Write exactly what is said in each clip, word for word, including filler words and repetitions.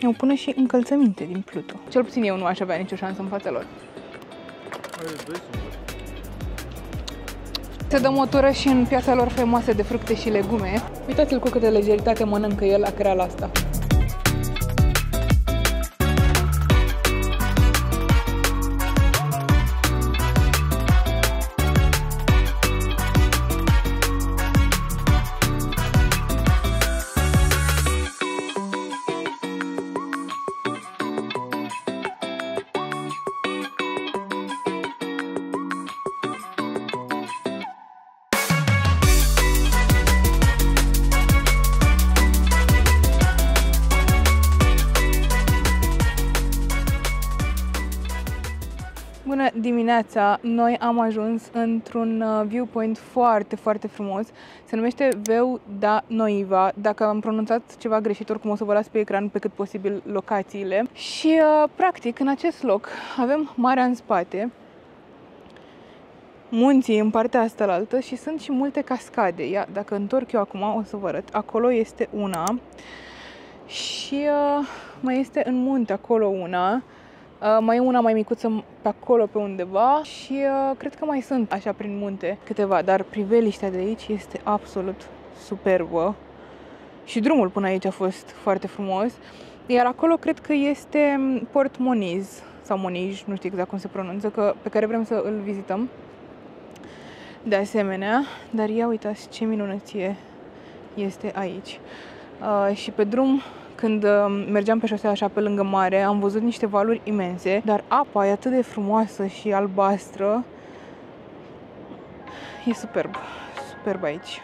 Eu pune și încălțăminte din Pluto. Cel puțin eu nu aș avea nicio șansă în fața lor. Se dă motoră și în piața lor frumoasă de fructe și legume. Uitați-l cu câtă legeritate mănâncă el la creala asta. Bună dimineața! Noi am ajuns într-un viewpoint foarte, foarte frumos. Se numește Veu da Noiva. Dacă am pronunțat ceva greșit, oricum o să vă las pe ecran pe cât posibil locațiile. Și, practic, în acest loc avem marea în spate, munții în partea asta la altă și sunt și multe cascade. Ia, dacă întorc eu acum, o să vă arăt. Acolo este una și uh, mai este în munte acolo una. Uh, mai e una mai micuță pe acolo, pe undeva și uh, cred că mai sunt așa prin munte câteva, dar priveliștea de aici este absolut superbă și drumul până aici a fost foarte frumos. Iar acolo cred că este Port Moniz sau Monij, nu știu exact cum se pronunță, că, pe care vrem să îl vizităm de asemenea. Dar ia uitați ce minunăție este aici. Uh, și pe drum, când mergeam pe șosea așa pe lângă mare, am văzut niște valuri imense, dar apa e atât de frumoasă și albastră. E superb, superb aici.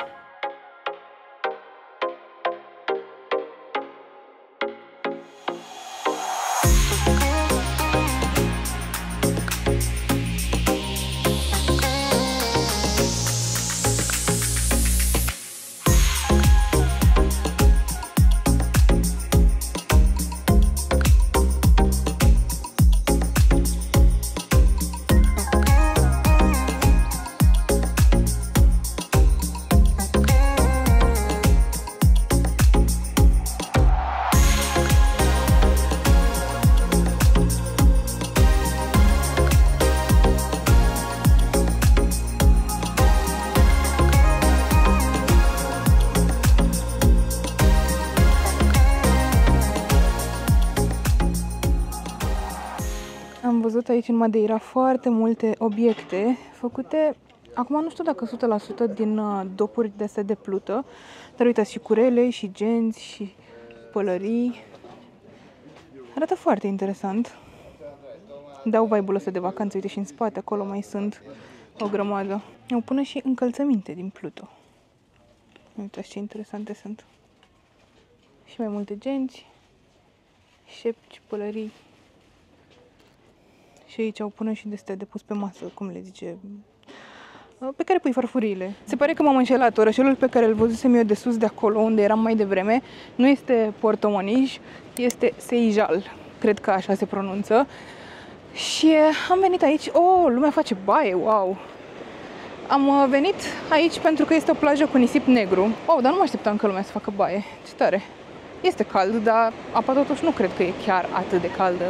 Am văzut aici în Madeira foarte multe obiecte făcute, acum nu știu dacă o sută la sută din dopuri de astea de plută, dar uitați, și curele, și genți, și pălării. Arată foarte interesant. Dau vibe-ul ăsta de vacanță, uite, și în spate acolo mai sunt o grămadă. Eu pune și încălțăminte din Pluto. Uitați ce interesante sunt. Și mai multe genți, șepci, pălării. Și aici au pune și de-astea de pus pe masă, cum le zice, pe care pui farfuriile. Se pare că m-am înșelat. Orășelul pe care îl văzusem eu de sus de acolo, unde eram mai devreme, nu este Porto Monij, este Seixal. Cred că așa se pronunță. Și am venit aici. Oh, lumea face baie, wow! Am venit aici pentru că este o plajă cu nisip negru. Oh, dar nu mă așteptam că lumea să facă baie. Ce tare! Este cald, dar apa totuși nu cred că e chiar atât de caldă.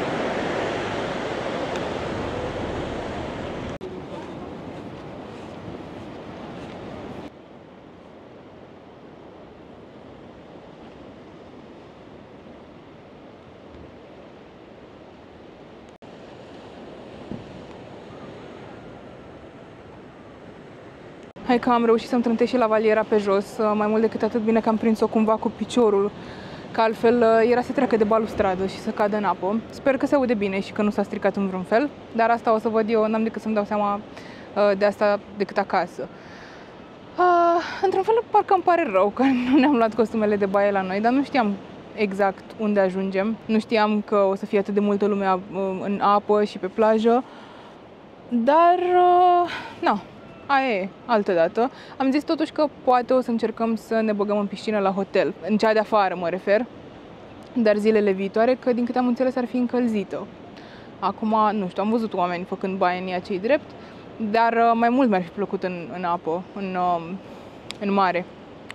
Hai că am reușit să-mi trântesc și lavaliera pe jos, mai mult decât atât, bine că am prins-o cumva cu piciorul, că altfel era să treacă de balustradă și să cadă în apă. Sper că se aude bine și că nu s-a stricat în vreun fel, dar asta o să văd eu, n-am decât să-mi dau seama de asta decât acasă. Uh, într-un fel, parcă îmi pare rău că nu ne-am luat costumele de baie la noi, dar nu știam exact unde ajungem. Nu știam că o să fie atât de multă lume în apă și pe plajă, dar, uh, nu. Aia e, altă dată. Am zis totuși că poate o să încercăm să ne băgăm în piscină la hotel, în cea de afară mă refer, dar zilele viitoare, că din câte am înțeles ar fi încălzită. Acum, nu știu, am văzut oameni făcând baie în ea, ce-i drept, dar mai mult mi-ar fi plăcut în, în apă, în, în mare.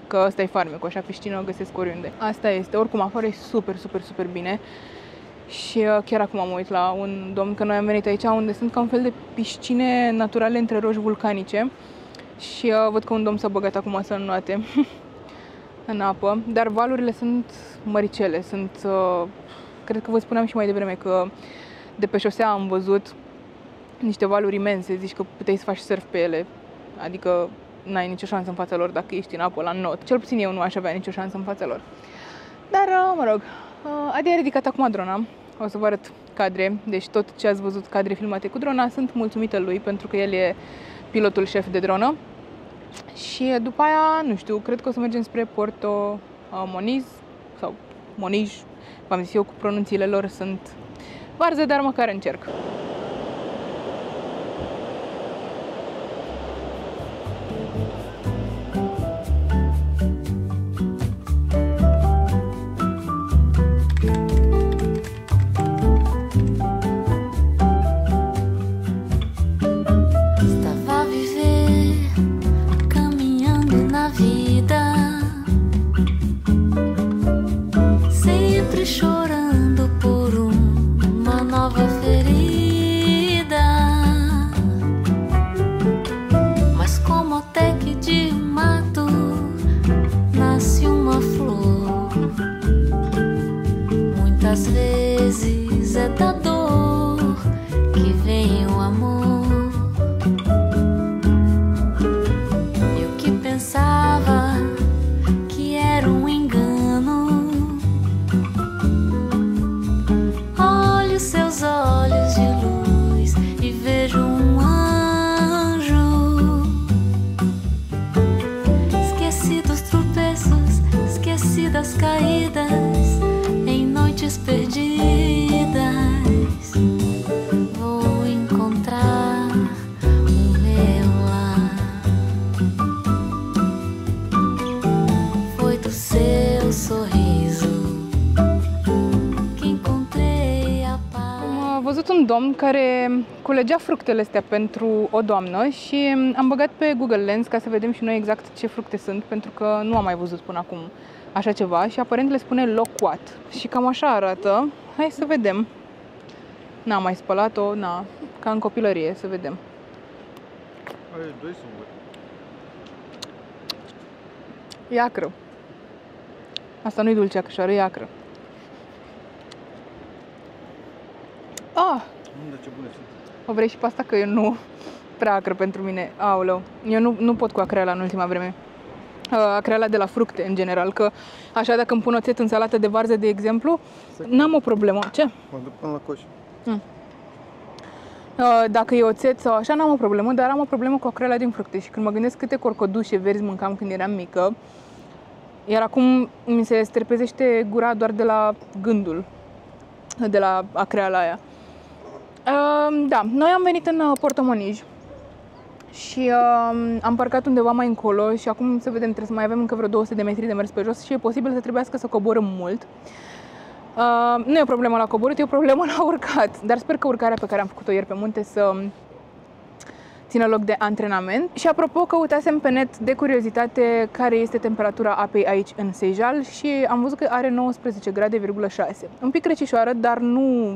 că ăsta e farmecul, așa piscină o găsesc oriunde. Asta este, oricum afară e super, super, super bine. Și uh, chiar acum mă uit la un domn, că noi am venit aici unde sunt ca un fel de piscine naturale între roci vulcanice. Și uh, văd că un domn s-a băgat acum să înnoate în apă, dar valurile sunt măricele, sunt, uh, cred că vă spuneam și mai devreme că de pe șosea am văzut niște valuri imense, zici că puteai să faci surf pe ele, adică n-ai nicio șansă în fața lor dacă ești în apă la not. Cel puțin eu nu aș avea nicio șansă în fața lor. Dar, uh, mă rog, uh, Adi a ridicat acum drona, o să vă arăt cadre, deci tot ce ați văzut cadre filmate cu drona, sunt mulțumită lui pentru că el e pilotul șef de dronă. Și după aia, nu știu, cred că o să mergem spre Porto Moniz sau Monij, v-am zis eu, cu pronunțiile lor sunt varză, dar măcar încerc. Muitas vezes é da dor que vem o amor. Eu que pensava que era um engano, olho seus olhos de luz e vejo um anjo. Esqueci dos tropeços, esqueci das caídas, perdidas, vou encontrar o meu lar. Foi do seu sorriso que encontrei a paz. Am văzut un domn care culegea fructele astea pentru o doamnă și am băgat pe Google Lens ca să vedem și noi exact ce fructe sunt, pentru că nu am mai văzut până acum așa ceva și aparent le spune loquat. Și cam așa arată. Hai să vedem. N-am mai spălat-o, na, ca în copilărie, să vedem. Are doi singuri. E acră. Asta nu-i dulcea cășoară, e acră. Ah! Unde, ce bune sunt. O vrei și pe asta? Că eu nu prea acră pentru mine. Aoleu. Eu nu, nu pot cu acreala în ultima vreme. Acreala de la fructe, în general, că așa dacă îmi pun oțet în salată de varză, de exemplu, n-am o problemă. Ce? Mă duc până la coș. Mm. Dacă e oțet sau așa, n-am o problemă, dar am o problemă cu acreala din fructe. Și când mă gândesc câte corcodușe verzi mâncam când eram mică, iar acum mi se strepezește gura doar de la gândul, de la acreala aia. Da, noi am venit în Porto Moniz și uh, am parcat undeva mai încolo și acum să vedem, trebuie să mai avem încă vreo două sute de metri de mers pe jos și e posibil să trebuiască să coborâm mult. Uh, nu e o problemă la coborât, e o problemă la urcat, dar sper că urcarea pe care am făcut-o ieri pe munte să țină loc de antrenament. Și apropo, căutasem pe net de curiozitate care este temperatura apei aici în Sejal și am văzut că are nouăsprezece grade virgulă șase. Un pic recișoară, dar nu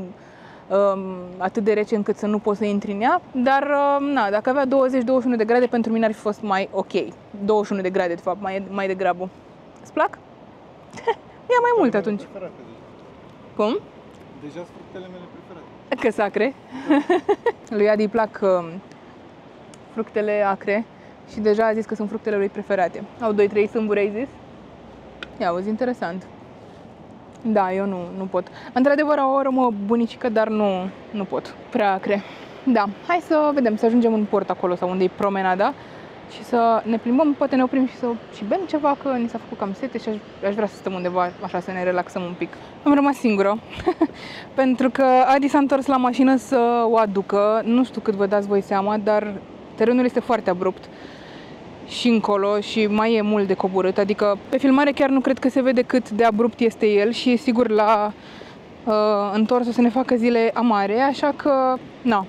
atât de rece încât să nu poți să intri în ea, dar na, dacă avea douăzeci douăzeci și unu de grade, pentru mine ar fi fost mai ok. douăzeci și unu de grade, de fapt, mai, mai degrabă. Îți plac? Ia mai mult atunci. Cum? Deja sunt fructele mele preferate. Că sacre. Da. Lui Adi îi plac uh, fructele acre și deja a zis că sunt fructele lui preferate. Au doi trei sâmburi, ai zis? Ia, auzi, interesant. Da, eu nu, nu pot. Într-adevăr, au o aromă bunicică, dar nu, nu pot. Prea acre. Da, hai să vedem, să ajungem în port acolo sau unde e promenada și să ne plimbăm, poate ne oprim și să și bem ceva, că ni s-a făcut cam sete și aș, aș vrea să stăm undeva așa, să ne relaxăm un pic. Am rămas singură, pentru că Adi s-a întors la mașină să o aducă. Nu știu cât vă dați voi seama, dar terenul este foarte abrupt și încolo și mai e mult de coborât, adică pe filmare chiar nu cred că se vede cât de abrupt este el și sigur la uh, întors o să ne facă zile amare, așa că, na,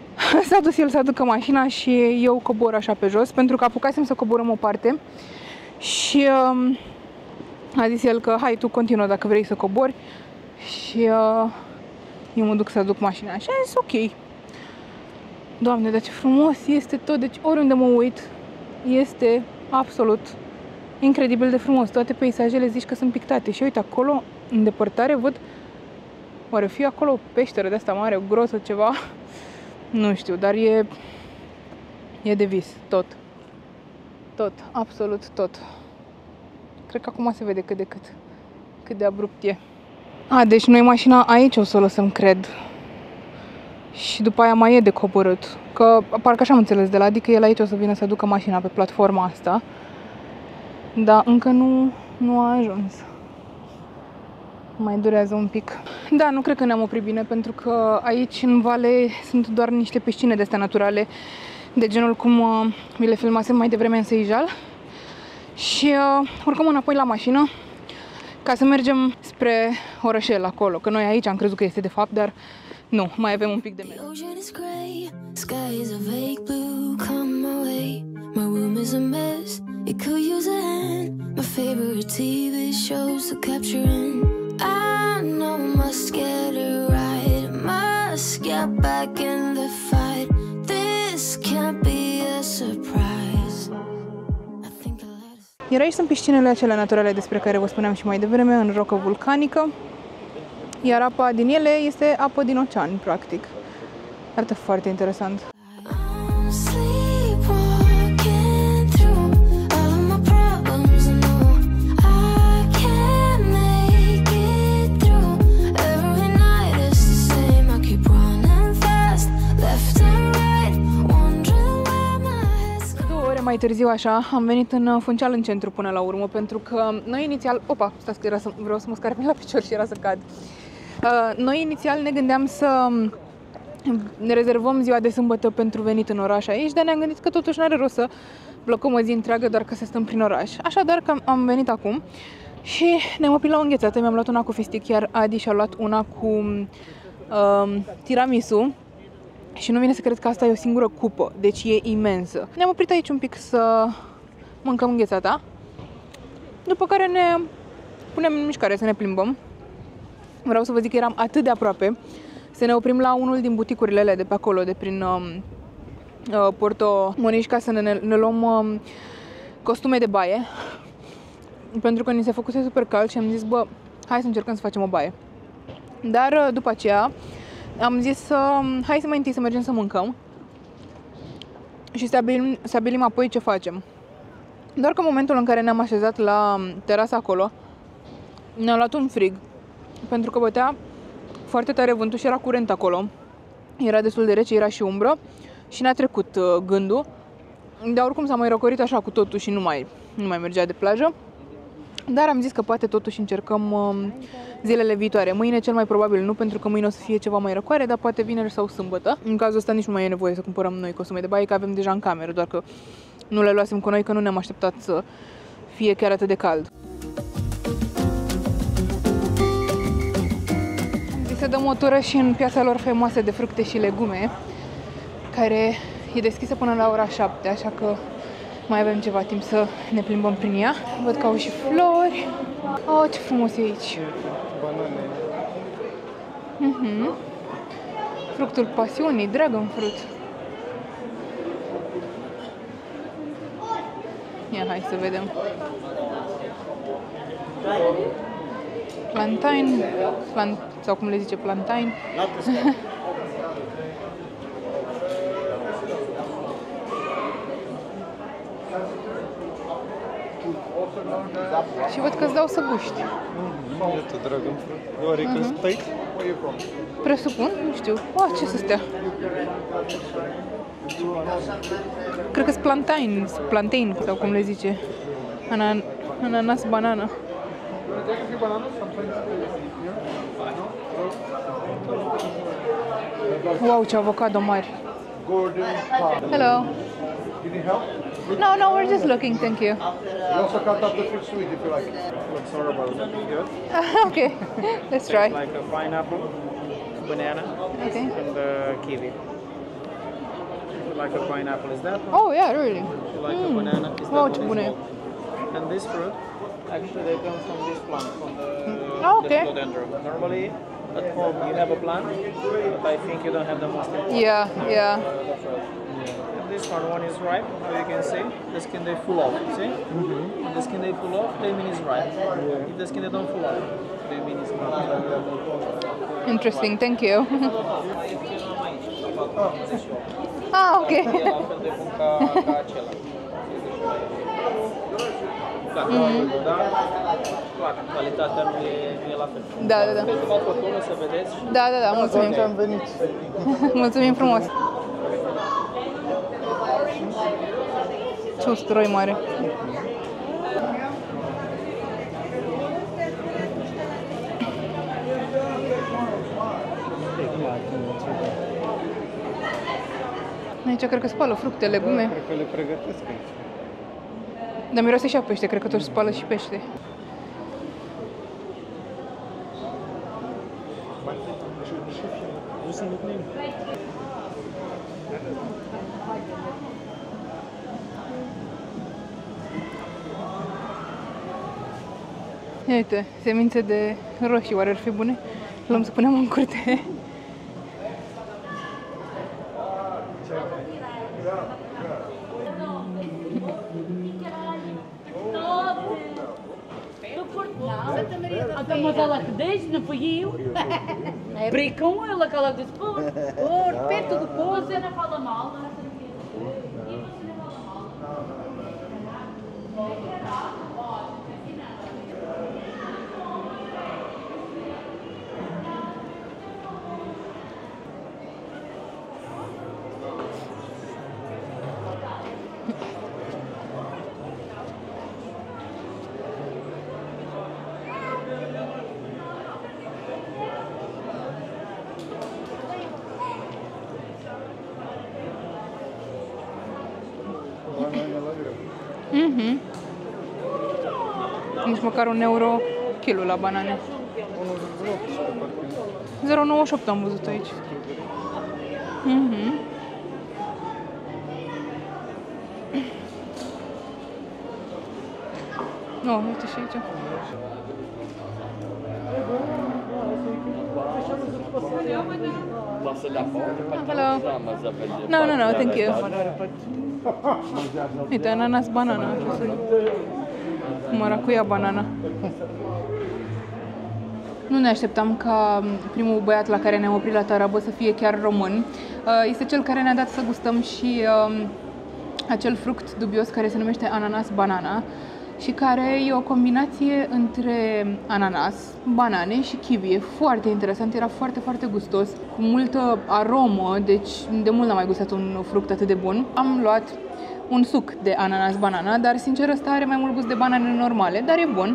s-a dus el să aducă mașina și eu cobor așa pe jos, pentru că apucasem să coborăm o parte Și uh, a zis el că hai tu continuă dacă vrei să cobori. Și uh, eu mă duc să aduc mașina. Și am zis ok. Doamne, dar ce frumos este tot. Deci oriunde mă uit este absolut incredibil de frumos. Toate peisajele zici că sunt pictate. Și uite acolo, în depărtare, văd. Oare fi acolo o peșteră de asta mare, o grotă, ceva? Nu știu, dar e e de vis, tot. Tot, absolut tot. Cred că acum se vede cât de cât, cât de abrupt e. A, deci noi mașina aici o să o lăsăm, cred. Și după aia mai e de coborât. Că parcă așa am înțeles de la, adică el aici o să vină să ducă mașina pe platforma asta. Dar încă nu, nu a ajuns. Mai durează un pic. Da, nu cred că ne-am oprit bine, pentru că aici în vale sunt doar niște piscine de astea naturale, de genul cum uh, mi le filmasem mai devreme în Seychal. Și uh, urcăm înapoi la mașină ca să mergem spre orășel acolo, că noi aici am crezut că este de fapt, dar nu, mai avem un pic de mers. I know must get it right, must get back in the fight. This can't be a surprise. I think I let... Iar aici sunt piscinele acelea naturale despre care vă spuneam și mai devreme, în rocă vulcanică. Iar apa din ele este apă din ocean, practic. Arată foarte interesant. Mai târziu așa, am venit în Funchal, în centru, până la urmă, pentru că noi inițial... Opa, stați că era să, vreau să mă scarpe la picior și era să cad. Uh, noi inițial ne gândeam să ne rezervăm ziua de sâmbătă pentru venit în oraș aici, dar ne-am gândit că totuși n-are rost să blocăm o zi întreagă doar ca să stăm prin oraș. Așadar că am venit acum și ne-am oprit la o înghețată. Mi-am luat una cu fistic, iar Adi și-a luat una cu uh, tiramisu. Și nu vine să cred că asta e o singură cupă, deci e imensă. Ne-am oprit aici un pic să mâncăm înghețata, după care ne punem în mișcare să ne plimbăm. Vreau să vă zic că eram atât de aproape să ne oprim la unul din buticurile alea de pe acolo, de prin uh, uh, Porto Moniș, ca să ne, ne, ne luăm uh, costume de baie, pentru că ni se făcuse super cald și am zis, bă, hai să încercăm să facem o baie. Dar uh, după aceea am zis să, hai să mai întâi să mergem să mâncăm și stabilim, stabilim apoi ce facem. Doar că în momentul în care ne-am așezat la terasa acolo, ne-am luat un frig, pentru că bătea foarte tare vântul și era curent acolo. Era destul de rece, era și umbră și ne-a trecut uh, gândul. Dar oricum s-a mai răcorit așa cu totul și nu mai, nu mai mergea de plajă. Dar am zis că poate totuși încercăm uh, zilele viitoare. Mâine cel mai probabil nu, pentru că mâine o să fie ceva mai răcoare, dar poate vineri sau sâmbătă. În cazul ăsta nici nu mai e nevoie să cumpărăm noi costume de baie, că avem deja în cameră, doar că nu le luasem cu noi, că nu ne-am așteptat să fie chiar atât de cald. Am zis să dăm o tură și în piața lor faimoasă de fructe și legume, care e deschisă până la ora șapte, așa că mai avem ceva timp să ne plimbăm prin ea. Văd că au și flori. Oh, ce frumos e aici! Banane. Mhm. Fructul pasiunii, dragon fruit. Ia, hai să vedem. Plantain, plant, sau cum le zice, plantain. Și văd că îți dau să guști. Iată, dragon fruit. Oare că stai? Presupun, nu știu. Oh, ce să stea? Cred că-s plantain, plantain, sau cum le zice. Anan ananas, banana. Wow, ce avocado mari. Hello. Can you help? No, no, we're just looking, thank you. We also cut up the fruit sweet if you like. Looks horrible. Good. Okay, let's try. Like a pineapple, banana, Okay. and the kiwi. Like a pineapple is that one? Oh, yeah, really. Like a banana is that Wow, one ce as bune. well? And this fruit, actually they come from this plant, from the, Oh, okay. the philodendron. Normally, at home you have a plant, but I think you don't have the most important Yeah, yeah. uh, the fruit. And this one, one is ripe, how you can see. The skin they full off, see? Mm-hmm. If the skin they full off, they mean it's ripe. If the skin they don't full off, they mean it's not. Interesting, thank you. Ah, ok. E la fel de bun ca, ca acela. Dacă mm-hmm. da, clar, calitatea nu e, nu e la fel. Da, da, da. Filmat fotonul să vedeți. Da, da, da, mulțumim. Am venit. Mulțumim frumos. Ce usturoi mare. Aici cred că spală fructe, legume. Cred că le pregătesc aici. Dar miroase și a pește, cred că tot spală și pește. Ia uite, semințe de roșii, oare ar fi bune? Luăm să punem în curte. А там ela que desce, não fui eu. Briguei com ela, que ela disse, pô, pô, perto do poço, você não fala mal, não é? Mhm. Nici măcar un euro kilul la banane. zero virgulă nouăzeci și opt am văzut aici. Mhm. Oh, uite și aici. Hello. No, no, no, thank you. Uite, ananas, banana. Maracuia, banana. Nu ne așteptam ca primul băiat la care ne-am oprit la tarabă să fie chiar român. Este cel care ne-a dat să gustăm și acel fruct dubios care se numește ananas banana și care e o combinație între ananas, banane și kiwi. E foarte interesant, era foarte, foarte gustos, cu multă aromă, deci de mult n-am mai gustat un fruct atât de bun. Am luat un suc de ananas banana, dar sincer ăsta are mai mult gust de banane normale, dar e bun.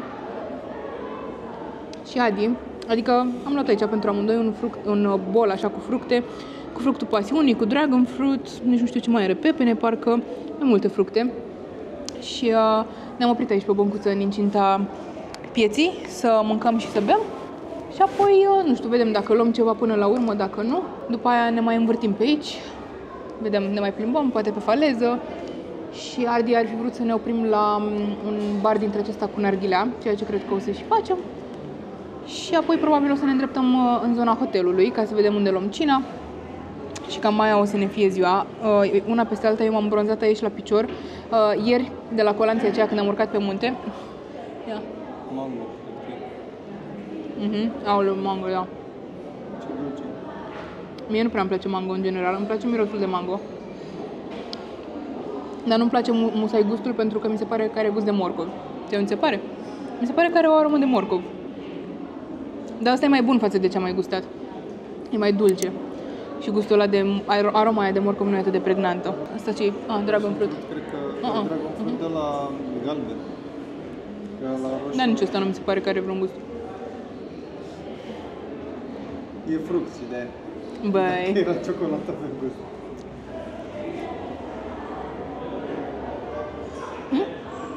Și Adi, adică am luat aici pentru amândoi un, fruct, un bol așa cu fructe, cu fructul pasiunii, cu dragon fruit, nici nu știu ce mai are, pepene, parcă, mai multe fructe. Și uh, ne-am oprit aici pe o băncuță în incinta pieții să mâncăm și să bem. Și apoi, uh, nu știu, vedem dacă luăm ceva până la urmă, dacă nu. După aia ne mai învârtim pe aici, vedem, ne mai plimbăm, poate pe faleză. Și Adi ar fi vrut să ne oprim la un bar dintre acesta cu narghilea, ceea ce cred că o să și facem. Și apoi probabil o să ne îndreptăm în zona hotelului ca să vedem unde luăm cina. Și cam mai o să ne fie ziua. Una peste alta, eu m-am bronzat aici la picior ieri de la colanța aceea când am urcat pe munte. Ia. Mango. Mhm, aoleu, mango, da. Mie nu prea îmi place mango în general, îmi place mirosul de mango. Dar nu-mi place musai gustul pentru că mi se pare că are gust de morcov. Ți mi se pare? Mi se pare că are o aromă de morcov. Dar asta e mai bun față de ce am mai gustat. E mai dulce. Și gustul ăla de aroma aia de morcov nu e atât de pregnantă. Asta ce-i? Ah, dragon fruit. Cred că uh -uh. dragon fruit de la galben. Că la roșu. Dar nici ăsta nu mi se pare că are vreun gust. E fruct și de Băi. era ciocolată pe gust. Hmm?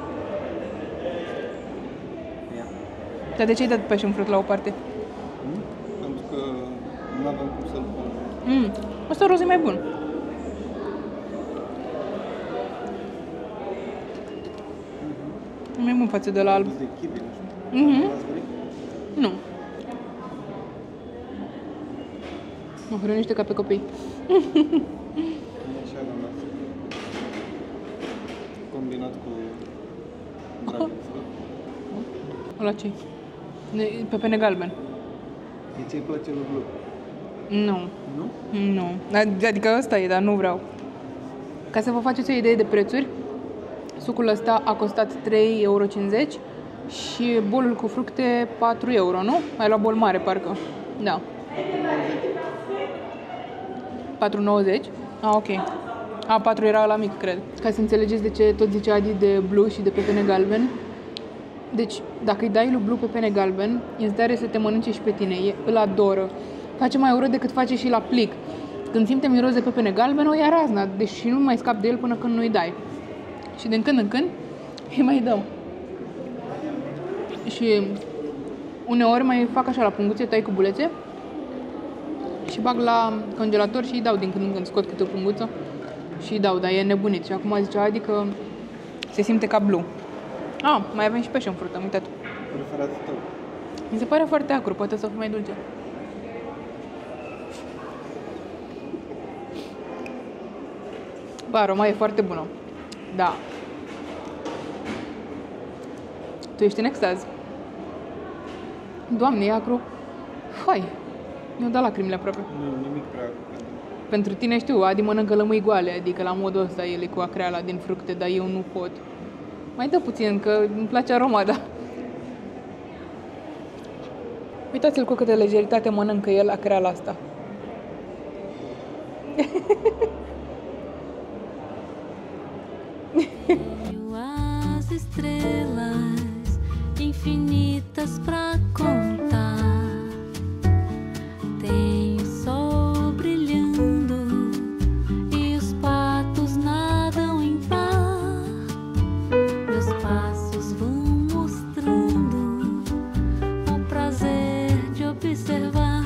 Dar de ce ai dat passion fruit la o parte? Hmm? Pentru că nu aveam cum să-l pun. Mm. Ăsta roz e mai bun. Mm-hmm. E mai bun față de la alb. De kiwi, nu știu. Mhm. Raspberry? Nu. Mă hrănește ca pe copii. Așa, doamna. Combinat cu dragon fruit. Ăla ce? Pepene galben. De ce îi place lui Blue? Nu. Nu? Nu. Adică ăsta e, dar nu vreau. Ca să vă faceți o idee de prețuri, sucul ăsta a costat trei euro cincizeci și bolul cu fructe patru euro, nu? Ai luat bol mare, parcă. Da. patru nouăzeci? Ah, ok. A, patru era la mic, cred. Ca să înțelegeți de ce tot zice Adi de Blue și de pepene galben. Deci, dacă îi dai lui Blue pepene galben, e în stare să te mănânce și pe tine. E, îl adoră. Face mai urât decât face și la plic. Când simte miros de pepene galben, o ia razna, deși nu mai scap de el până când nu-i dai. Și din când în când îi mai dăm. Și uneori mai fac așa la punguțe, tai cu bulețe și bag la congelator și îi dau din când în când, scot câte o punguță și îi dau, dar e nebunit. Și acum zice Adi că se simte ca Blue. Ah, mai avem și passion fruit, am uitat. Preferatul tău. Mi se pare foarte acru, poate să fie mai dulce. Bă, aroma e foarte bună. Da. Tu ești în extaz. Doamne, e acru. Hai, mi-au dat lacrimile aproape. Nu, nimic prea acru. Pentru tine știu, Adi mănâncă lămâi goale, adică la modul ăsta el e cu acreala din fructe, dar eu nu pot. Mai dă puțin, că îmi place aroma, da. Uitați-l cu câtă lejeritate mănâncă el acreala asta. As estrelas infinitas pra contar. Tem o sol brilhando e os patos nadam em par. Meus passos vão mostrando o prazer de observar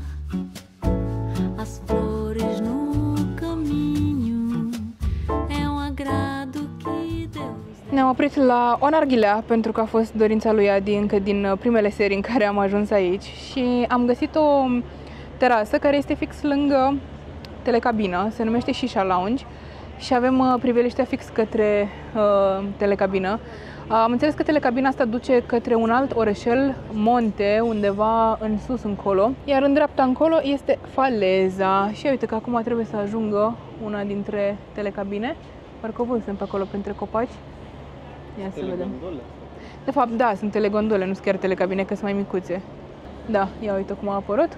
as flores no caminho. É um agrado que Deus. Ne-am oprit la o narghilea pentru că a fost dorința lui Adi încă din primele serii în care am ajuns aici și am găsit o terasă care este fix lângă telecabină, se numește Shisha Lounge și avem uh, priveliștea fix către uh, telecabină. Uh, am înțeles că telecabina asta duce către un alt orășel, Monte, undeva în sus încolo, iar în dreapta încolo este faleza și uite că acum trebuie să ajungă una dintre telecabine. Parcă o sunt pe acolo printre copaci. Ia să vedem. Telegondole? De fapt, da, sunt telegondole, nu sunt chiar telecabine, că sunt mai micuțe. Da, ia uite cum a apărut.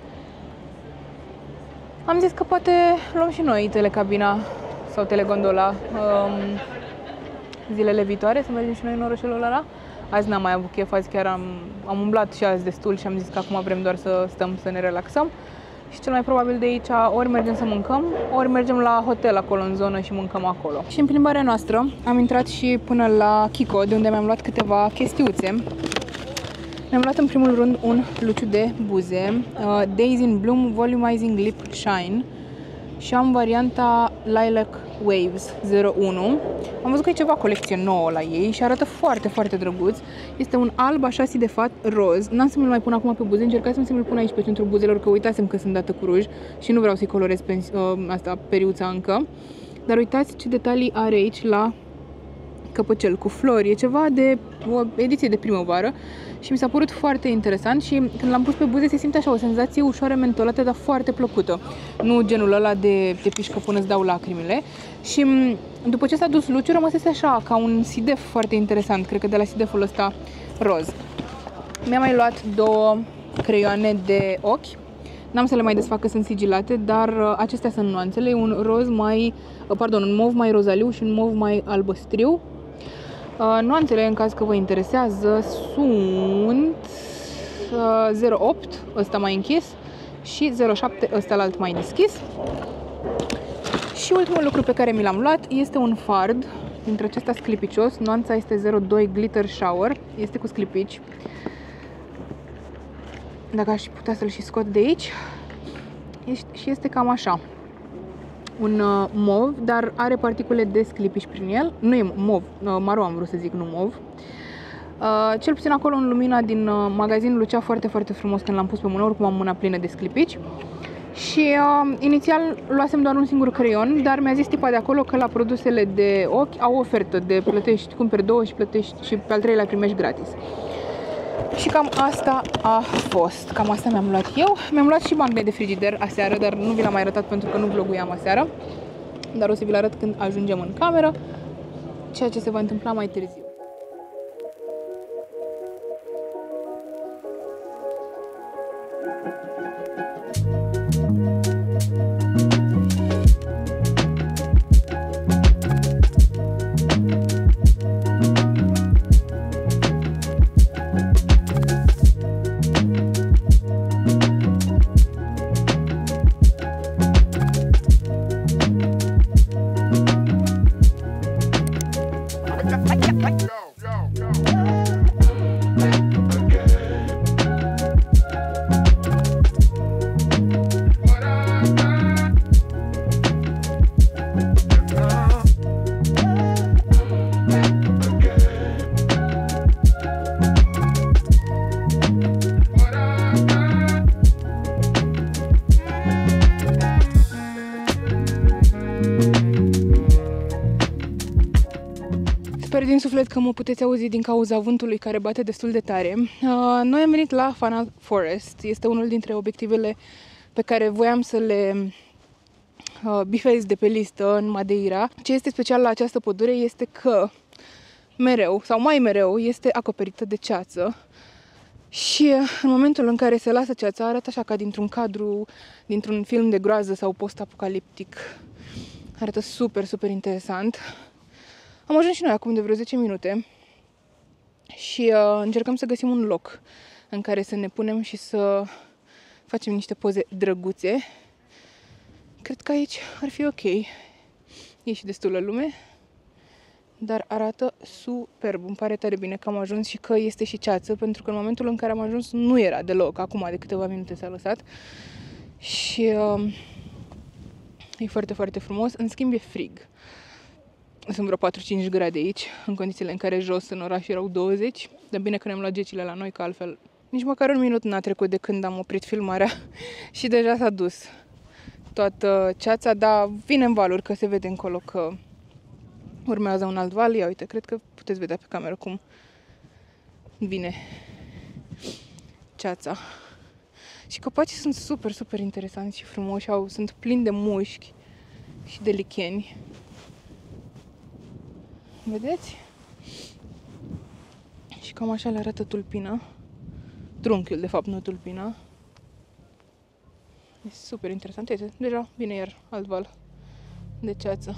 Am zis că poate luăm și noi telecabina sau telegondola um, zilele viitoare, să mergem și noi în orășelul ăla. Azi n-am mai avut chef, azi chiar am, am umblat și azi destul și am zis că acum vrem doar să stăm, să ne relaxăm. Și cel mai probabil de aici ori mergem să mâncăm, ori mergem la hotel acolo în zonă și mâncăm acolo. Și în plimbarea noastră am intrat și până la Kiko, de unde mi-am luat câteva chestiuțe. Mi-am luat în primul rând un luciu de buze, uh, Days in Bloom Volumizing Lip Shine și am varianta Lilac Waves zero unu. Am văzut că e ceva colecție nouă la ei și arată foarte, foarte drăguț. Este un alb așa si de fat roz. N-am să mi-l mai pun acum pe buze, încercasem să mi-l pun aici pe centrul buzelor, că uitasem că sunt dată cu ruj și nu vreau să-i colorez pe, uh, asta, periuța încă. Dar uitați ce detalii are aici la căpăcel cu flori. E ceva de o ediție de primăvară și mi s-a părut foarte interesant și când l-am pus pe buze se simte așa o senzație ușoară mentolată, dar foarte plăcută. Nu genul ăla de, de pișcă până îți dau lacrimile. Și după ce s-a dus luciul, rămăsese așa, ca un sidef foarte interesant, cred că de la sideful ăsta roz. Mi-am mai luat două creioane de ochi. N-am să le mai desfac că sunt sigilate, dar uh, acestea sunt nuanțele. Un roz mai, uh, pardon, un mov mai rozaliu și un mov mai albăstriu. Uh, nuanțele, în caz că vă interesează, sunt uh, zero opt, ăsta mai închis, și zero șapte, ăsta alt mai deschis. Și ultimul lucru pe care mi l-am luat este un fard, dintre acesta sclipicios. Nuanța este zero doi Glitter Shower, este cu sclipici. Dacă aș putea să-l și scot de aici. Și este cam așa. Un uh, mov, dar are particule de sclipici prin el. Nu e mov, uh, maro am vrut să zic, nu mov. Uh, cel puțin acolo în lumina din uh, magazin lucea foarte, foarte frumos când l-am pus pe mână, oricum am mâna plină de sclipici. Și uh, inițial luasem doar un singur creion, dar mi-a zis tipa de acolo că la produsele de ochi au ofertă de plătești, cumperi două și plătești și pe al treilea primești gratis. Și cam asta a fost, cam asta mi-am luat eu. Mi-am luat și magnet de frigider aseară, dar nu vi l-am mai arătat pentru că nu vloguiam aseară. Dar o să vi-l arăt când ajungem în cameră, ceea ce se va întâmpla mai târziu. Sper din suflet că mă puteți auzi din cauza vântului care bate destul de tare. Uh, noi am venit la Fana Forest. Este unul dintre obiectivele pe care voiam să le uh, bifez de pe listă în Madeira. Ce este special la această pădure este că mereu, sau mai mereu, este acoperită de ceață. Și în momentul în care se lasă ceața, arată așa ca dintr-un cadru, dintr-un film de groază sau post-apocaliptic. Arată super, super interesant. Am ajuns și noi acum de vreo zece minute și uh, încercăm să găsim un loc în care să ne punem și să facem niște poze drăguțe. Cred că aici ar fi ok. E și destulă lume, dar arată superb. Îmi pare tare bine că am ajuns și că este și ceață, pentru că în momentul în care am ajuns nu era deloc. Acum de câteva minute s-a lăsat și uh, e foarte, foarte frumos. În schimb e frig. Sunt vreo patru-cinci grade aici, în condițiile în care jos în oraș erau douăzeci. De bine că ne-am luat gecile la noi, că altfel nici măcar un minut n-a trecut de când am oprit filmarea și deja s-a dus toată ceața, dar vine în valuri, că se vede încolo că urmează un alt val. Ia uite, cred că puteți vedea pe cameră cum vine ceața. Și copacii sunt super, super interesanți și frumoși, au, sunt plini de mușchi și de licheni. Vedeți? Și cam așa le arată tulpina. Trunchiul, de fapt, nu tulpina. E super interesant. Uite, deja vine iar alt val de ceață.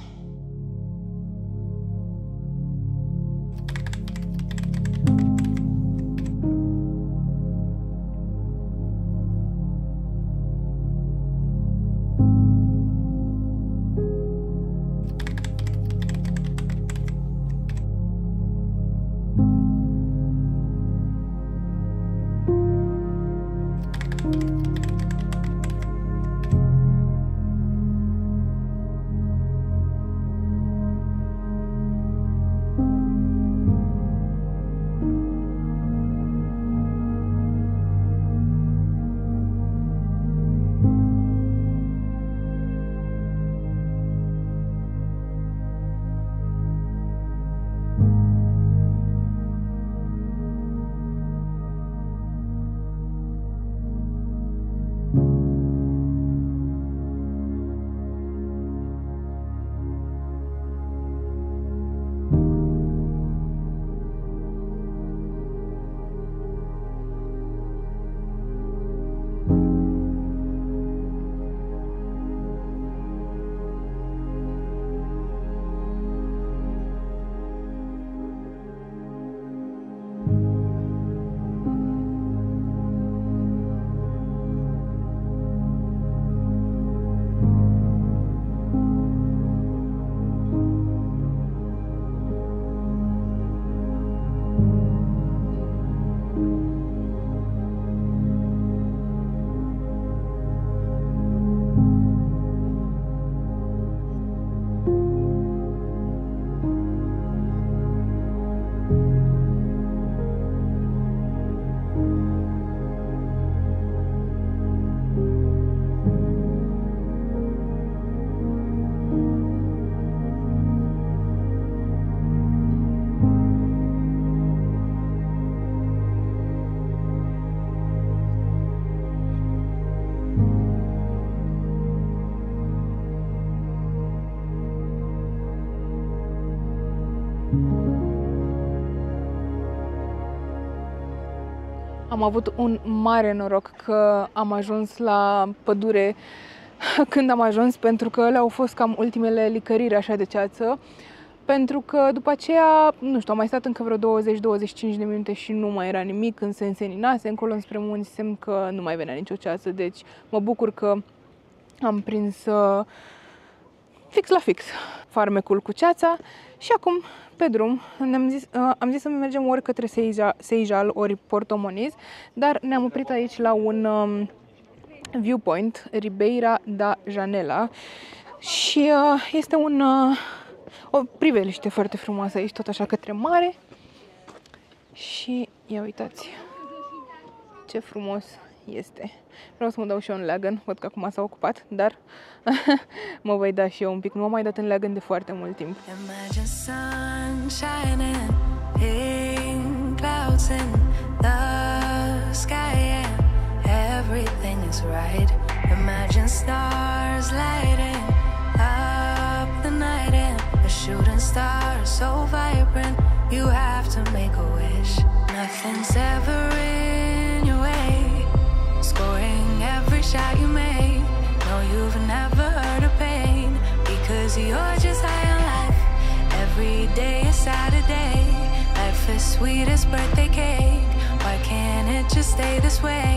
Am avut un mare noroc că am ajuns la pădure când am ajuns, pentru că alea au fost cam ultimele licăriri așa de ceață. Pentru că după aceea, nu știu, am mai stat încă vreo douăzeci douăzeci și cinci de minute și nu mai era nimic, când se înseninase încolo înspre munți, semn că nu mai venea nicio ceață. Deci mă bucur că am prins uh, fix la fix farmecul cu ceața și acum pe drum ne-am zis, uh, am zis să mergem ori către Seixal, ori Porto Moniz, dar ne-am oprit aici la un um, viewpoint, Ribeira da Janela, și uh, este un, uh, o priveliște foarte frumoasă aici, tot așa către mare. Și ia uitați ce frumos este. Vreau să mă dau și eu în leagăn, văd că acum s-a ocupat, dar mă voi da și eu un pic. Nu m-am mai dat în leagăn de foarte mult timp. Imagine sun shining, pink clouds in the sky, and everything is right. Imagine stars lighting up the night, and a shooting star so vibrant. You have to make a wish. Nothing's ever in your way. Scoring every shot you make. No, you've never heard of pain, because you're just high on life. Every day is Saturday. Life is sweet as birthday cake. Why can't it just stay this way?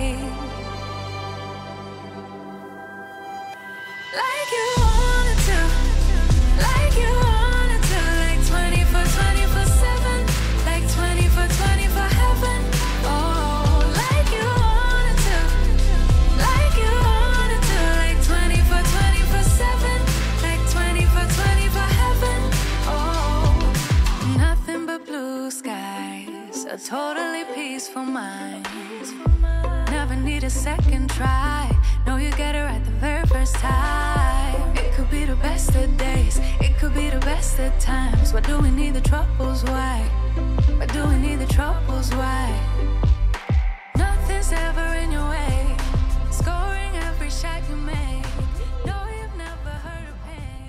Like you wanted to, like you wanted to, like twenty-four twenty-four seven, like twenty-four twenty-four heaven. Oh, like you wanted to, like you wanted to, like twenty-four twenty-four seven, like twenty-four twenty-four heaven. Oh, nothing but blue skies, a totally peaceful mind. Never need a second try. No, you get it right the very first time. It could be the best of days, it could be the best of times. Why do we need the troubles? Why? Why do we need the troubles? Why? Nothing's ever in your way. Scoring every shot you make. No, you've never heard of pain.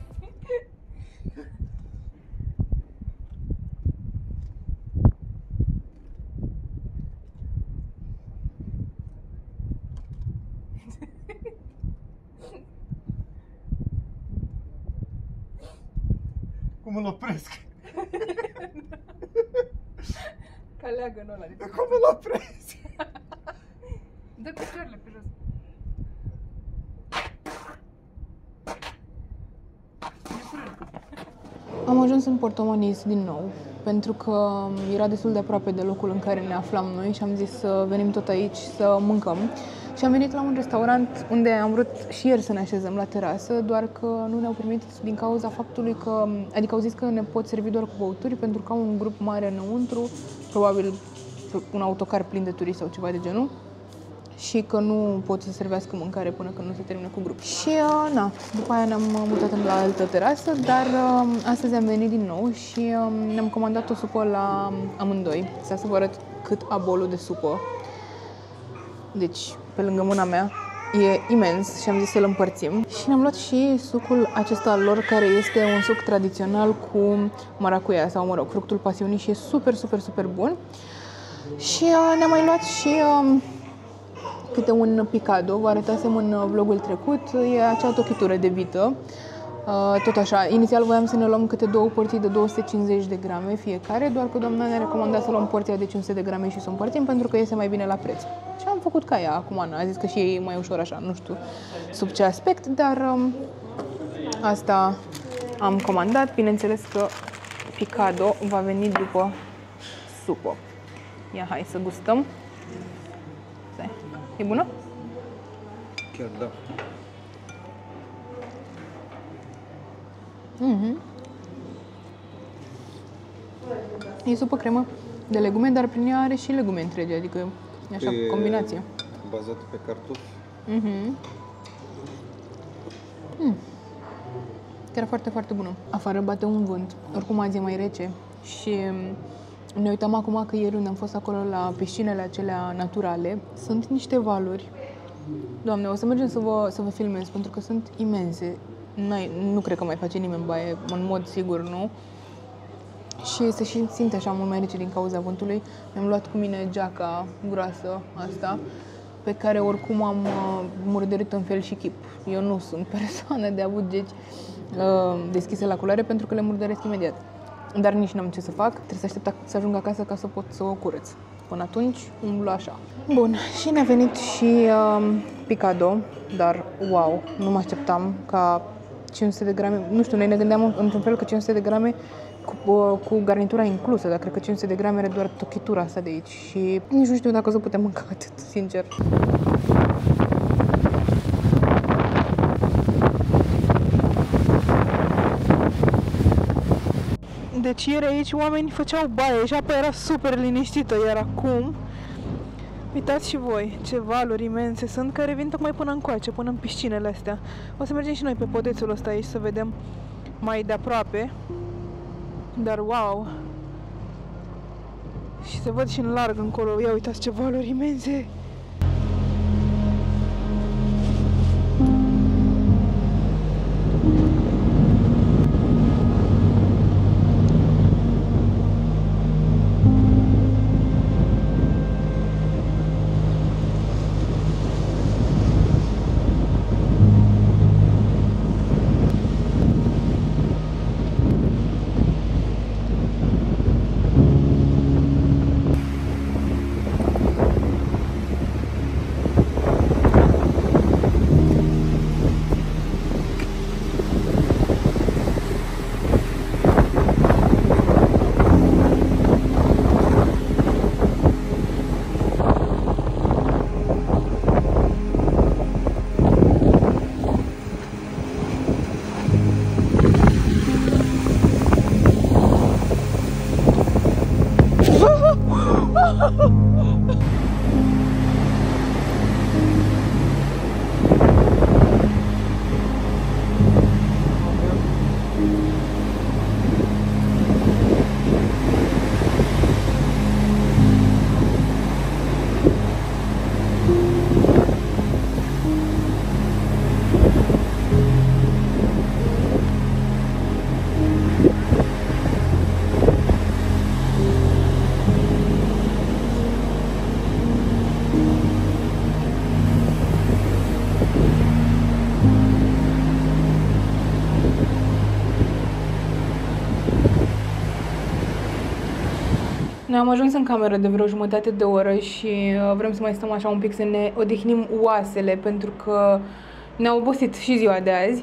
Cum îl opresc? Ca leagănul ăla. Cum îl opresc? Dă picioarele pe jos. Am ajuns în Porto Moniz din nou, pentru că era destul de aproape de locul în care ne aflam noi și am zis să venim tot aici să mâncăm. Și am venit la un restaurant unde am vrut și ieri să ne așezăm la terasă, doar că nu ne-au primit din cauza faptului că, adică au zis că ne pot servi doar cu băuturi pentru că au un grup mare înăuntru, probabil un autocar plin de turiști sau ceva de genul, și că nu pot să servească mâncare până când nu se termină cu grup. Și uh, na, după aia ne-am mutat în la altă terasă, dar uh, astăzi am venit din nou și uh, ne-am comandat o supă la amândoi. Să să vă arăt cât a bolul de supă. Deci, pe lângă mâna mea, e imens și am zis să-l împărțim. Și ne-am luat și sucul acesta al lor, care este un suc tradițional cu maracuia sau, mă rog, fructul pasiunii și e super, super, super bun. Și uh, ne-am mai luat și uh, câte un picado, vă arătasem în vlogul trecut, e acea tochitură de vită. Uh, tot așa, inițial voiam să ne luăm câte două porții de două sute cincizeci de grame fiecare, doar că doamna ne-a recomandat să luăm porția de cinci sute de grame și să o împărțim pentru că iese mai bine la preț. Și am făcut ca ea acum, Ana a zis că și e mai ușor așa, nu știu sub ce aspect, dar um, asta am comandat. Bineînțeles că picado va veni după supă. Ia, hai să gustăm. E bună? Chiar da. Mm-hmm. E supă cremă de legume, dar prin ea are și legume întregi, adică e așa E combinație. bazat pe cartofi. Mm-hmm. Mm. Chiar foarte, foarte bună. Afară bate un vânt, oricum azi e mai rece și ne uităm acum că ieri unde am fost acolo la piscinele acelea naturale, sunt niște valuri. Doamne, o să mergem să vă, să vă filmez, pentru că sunt imense. N-ai, nu cred că mai face nimeni baie, în mod sigur nu. și se și simte așa mult mai rece din cauza vântului. Mi-am luat cu mine geaca groasă asta, pe care oricum am uh, murdărit în fel și chip. Eu nu sunt persoană de avut geci uh, deschise la culoare pentru că le murdăresc imediat. Dar nici n-am ce să fac, trebuie să aștept să ajung acasă ca să pot să o curăț. Până atunci umblu așa. Bun, și ne-a venit și uh, picado, dar wow, nu mă așteptam ca cinci sute de grame, nu știu, noi ne gândeam într-un fel că cinci sute de grame cu, uh, cu garnitura inclusă, dar cred că cinci sute de grame are doar tochitura asta de aici și nici nu știu dacă o să putem mânca atât, sincer. Deci ieri aici oamenii făceau baie și apa era super liniștită, iar acum, uitați și voi ce valuri imense sunt care vin tocmai până încoace, până în piscinele astea. O să mergem și noi pe podețul ăsta aici să vedem mai de aproape, dar wow! Și se văd și în larg încolo, ia uitați ce valuri imense! Noi am ajuns în cameră de vreo jumătate de oră și vrem să mai stăm așa un pic să ne odihnim oasele pentru că ne-a obosit și ziua de azi.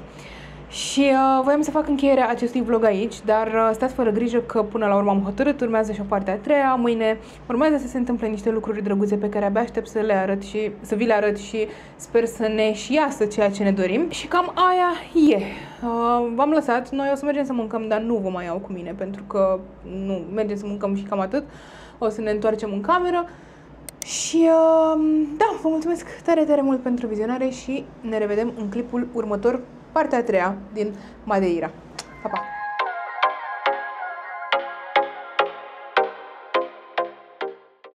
Și uh, voiam să fac încheierea acestui vlog aici, dar uh, stați fără grijă că până la urmă am hotărât, urmează și o parte a treia, mâine urmează să se întâmple niște lucruri drăguțe pe care abia aștept să le arăt și să vi le arăt și sper să ne și iasă ceea ce ne dorim. Și cam aia e. Uh, v-am lăsat, noi o să mergem să mâncăm, dar nu vă mai iau cu mine pentru că nu, mergem să mâncăm și cam atât. O să ne întoarcem în cameră. Și uh, da, vă mulțumesc tare, tare mult pentru vizionare și ne revedem în clipul următor, partea a treia din Madeira. Pa, pa!